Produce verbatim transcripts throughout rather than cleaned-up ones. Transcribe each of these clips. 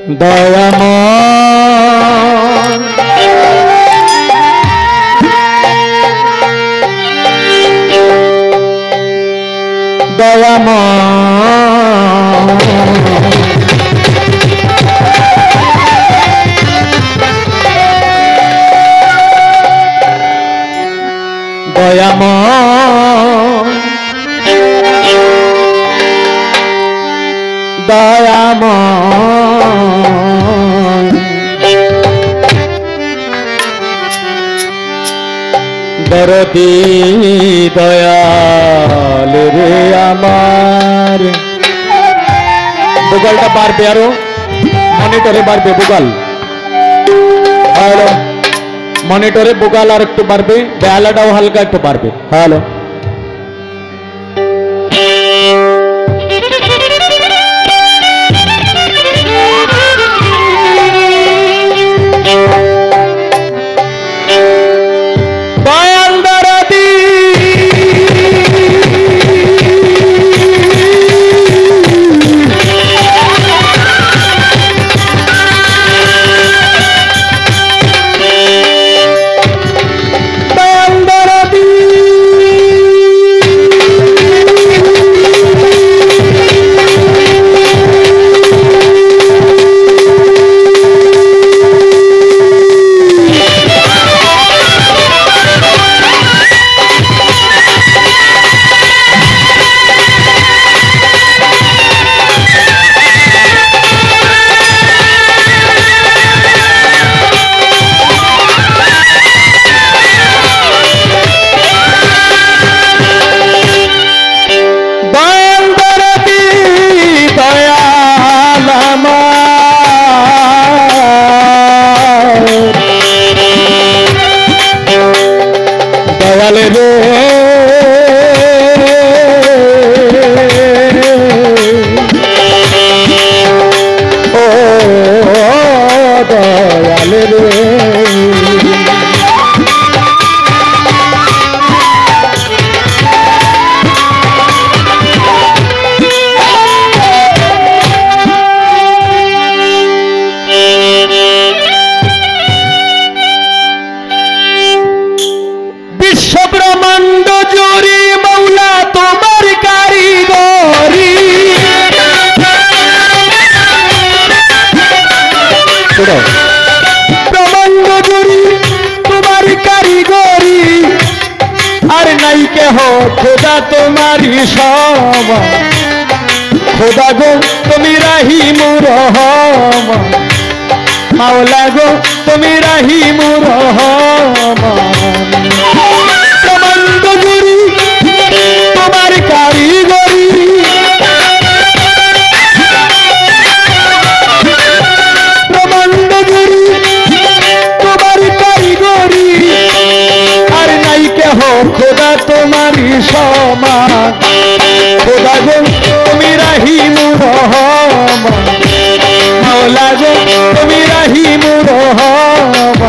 দয়াময় দয়াময় দয়াময় দয়াময় দরদি দয়াল রে আমার বুগালটা বাড়বে আরো মনিটরে বাড়বে বুগাল হ্যালো মনিটরে বুগাল আর একটু বাড়বে বেলাটাও হালকা একটু বাড়বে হ্যালো দয়ালে রে ও দয়ালে রে ব্রহ্মাণ্ড জুড়ে মৌলা তোমার কারিগরি ব্রহ্মাণ্ড জুড়ে তোমার কারিগরি আর নাই কেহ খোদা তোমারই সম খোদা গো তুমি রাহিম রহম মাওলা গো তুমি রাহিম রহম ব্রহ্মাণ্ড জুড়ে তোমার কারিগরি ব্রহ্মাণ্ড জুড়ে তোমার কারিগরি আর নাই কেহ খোদা তোমারই সমান খোদা গো তুমি রাহিম রহম মাওলা গো তুমি রাহিম রহম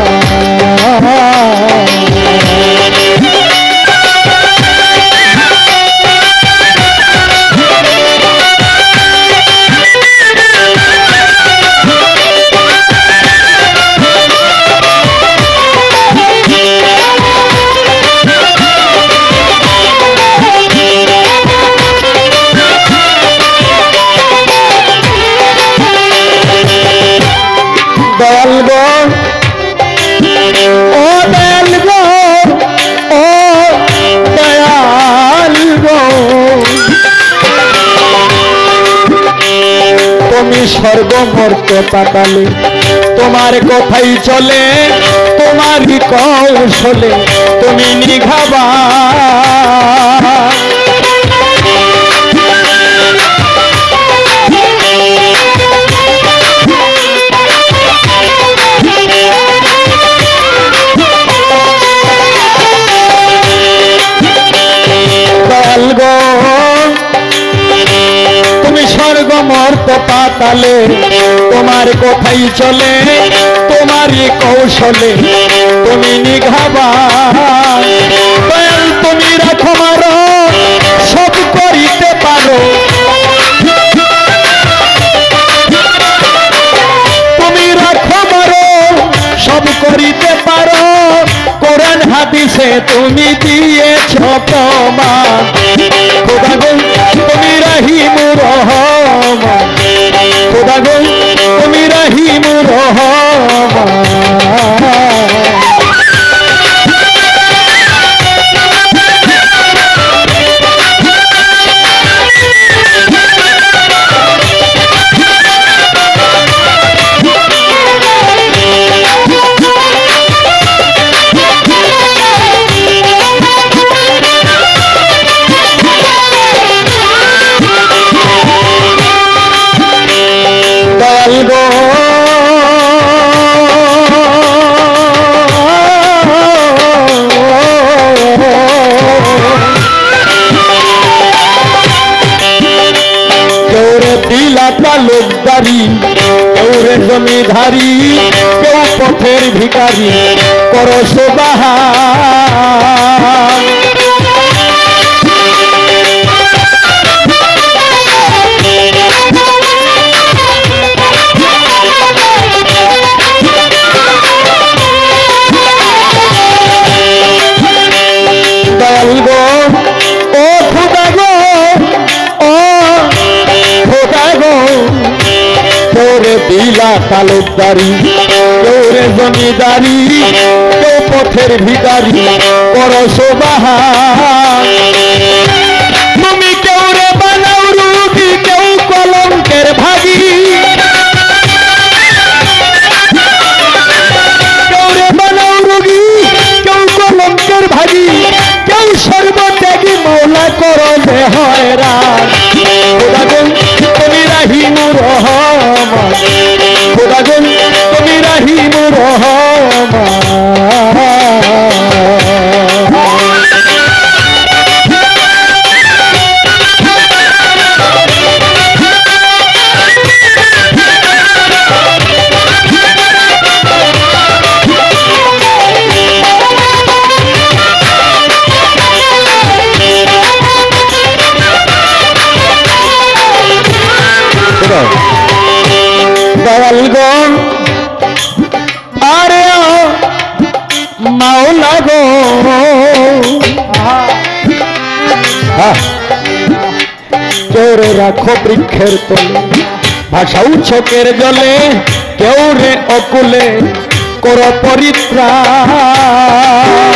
দয়াল গো ও দয়াল গো ও দয়াল গো তুমি স্বর্গ মর্তে পাতালে তোমার কথাই চলে তোমারই কৌশলে তুমি নিঘাবা তুমি স্বর্গ মর্ত পাতালে তোমার কোথায় চলে তোমারই কৌশলে তুমি নিঘাবা তুমি রাখো মারো সব করিতে পারো কাছে তুমি দিয়েছ প্রমাণ খোদা গো তুমি রহিম রহমান খোদা গো তুমি রহিম রহমান লোকদারি কেউ রে জমিধারী কেউ পথের ভিখারি করো সুবহান দয়াল গো ও খোদা গো ও খোদা গো কেউরে দিলা তালুকদারি কেউরে জমিদারি কেউ পথের ভিখারি করো সুবহান তুমি কেউরে বানাও রুগী কেউ কলঙ্কের ভাগী কেউরে বানাও রুগী কেউ কলঙ্কের ভাগী কেউ সর্বত্যাগী মৌলা করো যে হয়রান খোদা গো তুমি রহিম রহমান খোদা গো তুমি রহিম রহমান দয়ালগণ আরে মাওলা গো কেউ রে রাখো বৃক্ষের তলে ভাষাও চোখের জলে কেউ রে অকুলে করো পরিত্রাণ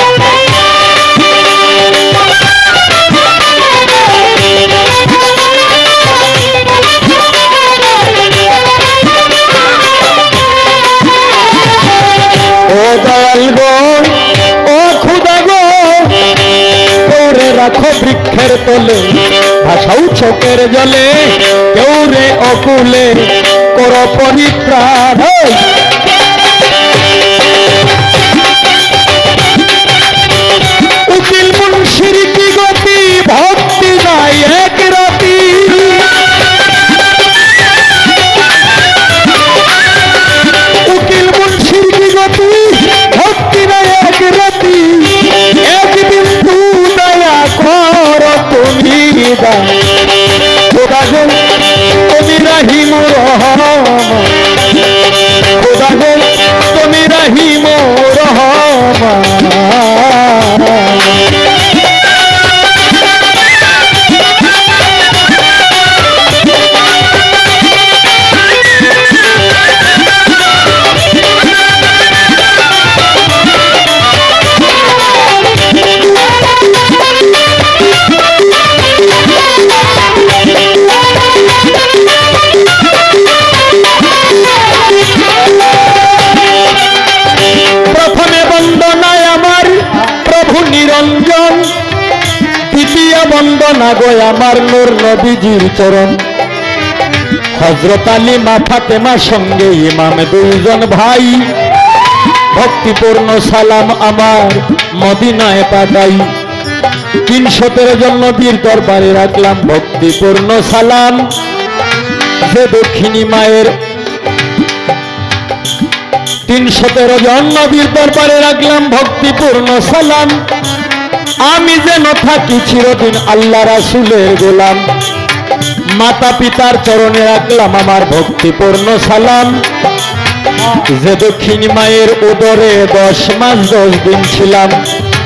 ও দয়াল গো ও খোদা গো কেউরে রাখো বৃক্ষের তলে ভাষাও চোখের জলে কেউ রে অকুলে করো পরিত্রাণ উকিল মুন্সির কি গতি ভক্তি নাই এক রাতি উকিল মুন্সির কি গতি ভক্তি নাই এক রাতি এক বিন্দু দয়া কর তুমি খোদা গো তুমি রহিম রহমান খোদা গো তুমি রহিম রহমান বন্দনা গো আমার নূর নবীজির চরণ হযরত আলী মা ফাতেমা সঙ্গে ইমাম দুইজন ভাই ভক্তিপূর্ণ সালাম আমার মদিনায় পাঠাই তিনশো তেরো জন নবীর দরবারে রাখলাম ভক্তিপূর্ণ সালাম যে দক্ষিণী মায়ের তিনশো তেরো জন নবীর দরবারে রাখলাম ভক্তিপূর্ণ সালাম আমি যেন থাকি চিরদিন আল্লাহ রাসূলের গোলাম মাতা পিতার চরণে রাখলাম আমার ভক্তিপূর্ণ সালাম যে দক্ষিণী মায়ের উদরে দশ মাস দশ দিন ছিলাম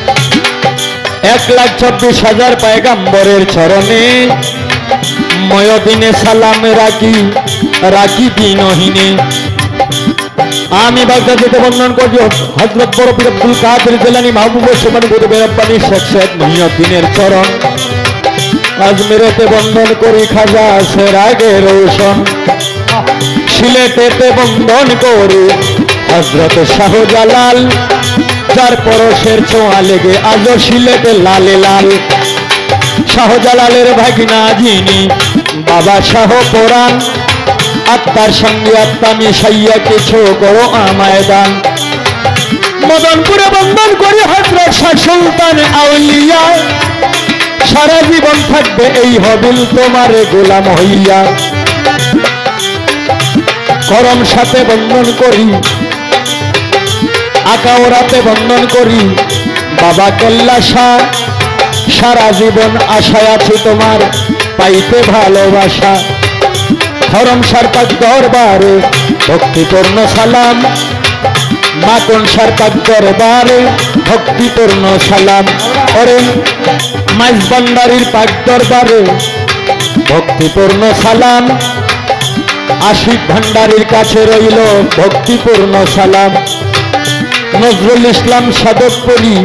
এক লাখ চব্বিশ হাজার পয়গাম্বরের চরণে ময়দিনে সালাম রাখি রাখি দিনহীনে। আমি বাগদাদেতে বন্ধন করি হযরত বড় পীর আব্দুল কাদের জিলানী মাহবুব সুবহান গুরুবে রব্বানী শেখ সৈয়দ মহিউদ্দিনের চরণ। আজমিরেতে বন্ধন করি খাজা সেরাগে রোশন। সিলেটেতে বন্ধন করি হযরত শাহজালাল, যার পরশের ছোঁয়া লেগে আজ সিলেটে লালে লাল। শাহজালালের ভাগিনা যিনি বাবা শাহ কোরআন, আত্মার সঙ্গে আত্মা মিশাইয়া কিছু করো আমায় দান। মদনপুরে বন্ধন করি হযরত শাহ সুলতান আউলিয়া, সারা জীবন থাকবে এই হবিল তোমারে গোলাম হইয়া। করম সাথে বন্ধন করি আকাওরাতে বন্ধন করি বাবা কেল্লা শাহ, সারা জীবন আশায় আছি তোমার পাইতে ভালোবাসা। খরম সারপাক দরবারে ভক্তিপূর্ণ সালাম, মাকন সারপাক দরবারে ভক্তিপূর্ণ সালাম। ওরে মাইজ ভান্ডারীর পাক দরবারে ভক্তিপূর্ণ সালাম, আশিক ভান্ডারীর কাছে রইল ভক্তিপূর্ণ সালাম। নজরুল ইসলাম সাদতপুরি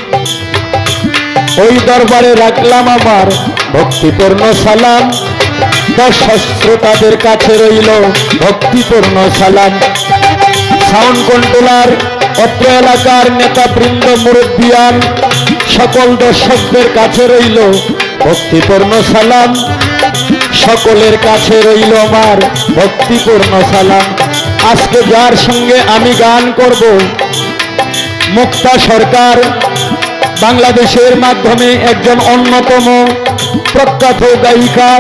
ওই দরবারে রাখলাম আমার ভক্তিপূর্ণ সালাম। দর্শক শ্রোতাদের কাছে রইল ভক্তিপূর্ণ সালাম। সাউন্ড কন্ট্রোলার অত্র এলাকার নেতাবৃন্দ মুরব্বিয়ান সকল দর্শকদের কাছে রইল ভক্তিপূর্ণ সালাম। সকলের কাছে রইল আমার ভক্তিপূর্ণ সালাম। আজকে যার সঙ্গে আমি গান করব, মুক্তা সরকার, বাংলাদেশের মাধ্যমে একজন অন্যতম প্রখ্যাত গায়িকা,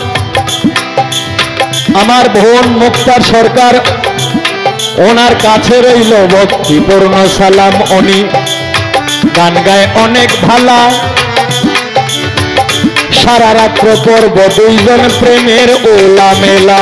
আমার বোন মুক্তার সরকার, ওনার কাছে রইল ভক্তিপূর্ণ সালাম। উনি গান গায় অনেক ভালা, সারা রাত্র পর্ব দুইজন প্রেমের ওলা মেলা।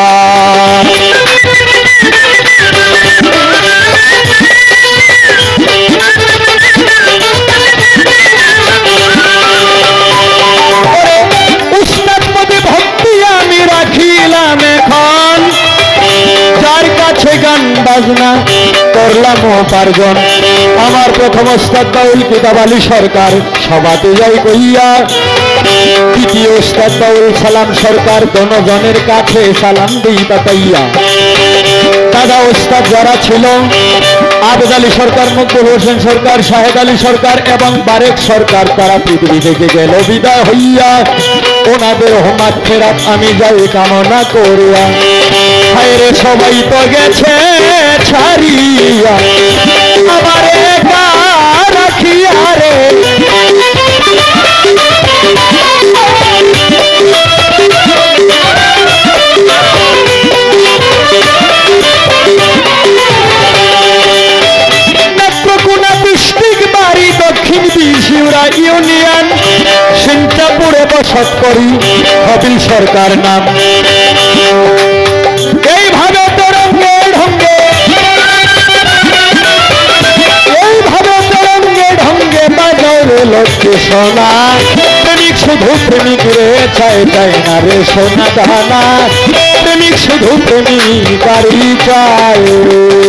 উস্তাদ পদে ভক্তি আমি রাখিলাম এখন, যার কাছে গান বাজনা করলাম উপার্জন। আমার প্রথম ওস্তাদ বাউল কিতাব আলী সরকার সভাতে যাই কইয়া, দ্বিতীয় ওস্তাদ বাউল সালাম সরকার দনজনের কাছে সালাম দিই তাতাইয়া। দাদা ওস্তাদ যারা ছিল আবেদ আলী সরকার, মকবুল হোসেন সরকার, শাহেদ আলী সরকার এবং বারেক সরকার, তারা পৃথিবী থেকে গেল বিদায় হইয়া। ওনাদের হোমাত ফেরাত আমি যাই কামনা করিয়া। হায়রে সবাই তো গেছে ছাড়িয়া, আমার একা রাখিয়া রে। দক্ষিণ বিশিউরা ইউনিয়ন, সিংচাপুরে বসত করি হবিল সরকার নাম। এইভাবে তরঙ্গে ঢঙ্গে এইভাবে তরঙ্গে ঢঙ্গে বাজাও রে লক্ষ্মী সোনা। প্রেমিক শুধু প্রেমিক রে চায় চায় না রে সোনা দানা, প্রেমিক শুধু প্রেমিক বাড়ি চায়।